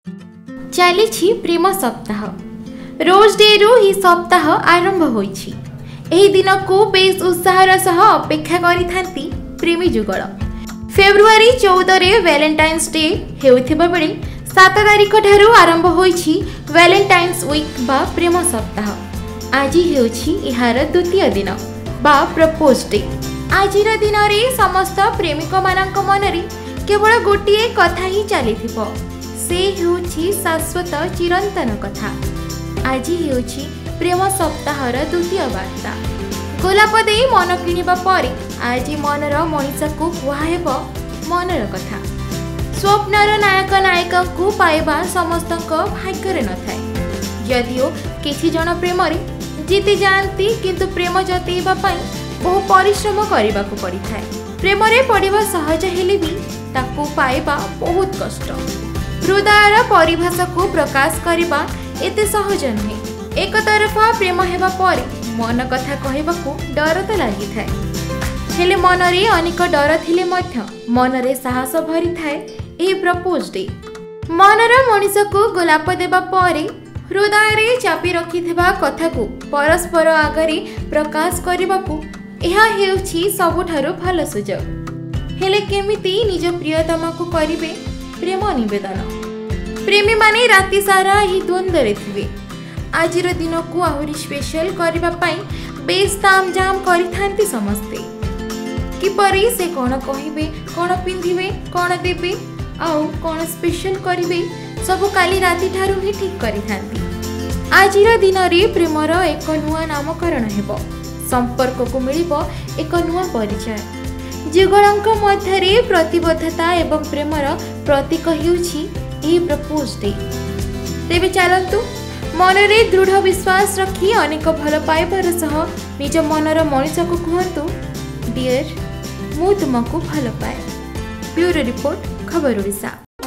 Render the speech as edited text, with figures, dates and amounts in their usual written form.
चली प्रेम सप्ताह rose day रु ही सप्ताह आरंभ होईछि। एही दिन को बेस उत्साहर सह अपेक्षा करिथांती प्रेमी जुगल। फेब्रुआरी 14 रे वैलेंटाइन्स डे हेउथिबा बेले 7 तारिख ठारू आरंभ होईछि वैलेंटाइन्स वीक बा प्रेम सप्ताह। आज हेउछि इहार द्वितीय दिन बा प्रपोज डे। आजिर दिन रे समस्त प्रेमिक मानक मनरे केवल गोटिए कथा ही चलिथिबो, से हेउछि शाश्वत चिरंतन कथा। आज हेउछि प्रेम सप्ताहर द्वितीय वार्ता। गोलाप दे मन किणिबा परे आज मनर मनीषा को कुहाहेब मनर कथा। स्वप्नर नायक नायिका को पाइबा समस्तक भाग्ୟରେ नथाय। यदिओ किछि जन प्रेम रे जीति जाती किंतु प्रेम जतेइबा पई बहु परिश्रम करबाकू पड़िथाय। प्रेम रे पड़िबा सहज हेले भी ताकू पाइबा बहुत कष्ट। हृदयर परिभाषा को प्रकाश करबा एते सहज नुहे। एक तरफा प्रेम हेबा परे मन कथा कहबाकू डर तो लागि थाए, हेले मनरे अनेक डर थिले मध्य मनरे साहस भरी थाए एही प्रपोज डे। मनर मनीष को गोलाप देबा परे हृदय रे चापी रखिथिबा कथा को परस्पर आगरे प्रकाश करबाकू एहा हेउछि सबुठारु भल सुजोग। हेले केमिति निज प्रियतमा को करिवे प्रेम निवेदन। प्रेमी माने राति सारा ही द्वंद्व रे थिबे। आजिर दिन को आहुरी स्पेशल करबा पई बेस ताम जाम करिथांती समस्ते। किपरि से कोन कहिबे, कोन पिंधिबे, कोन देबे आउ कोन स्पेशल करिबे सब काली राति ठारू ही ठीक करिथांती। आजिर दिन रे प्रेमर एक नुआ नामकरण हेबो। संपर्क को मिलिबो एक नुआ परिचय। जुगलंक मध्य रे प्रतिबद्धता एवं प्रेमर प्रतीक हेउछि एही प्रपोज डे। तेबे चलंतु मनरे दृढ़ विश्वास रखी अनेक भल पाइबार सह निज मनर मनीष को कहतु, डियर मु तुमको भल पाए। ब्यूरो रिपोर्ट, खबर ओडिशा।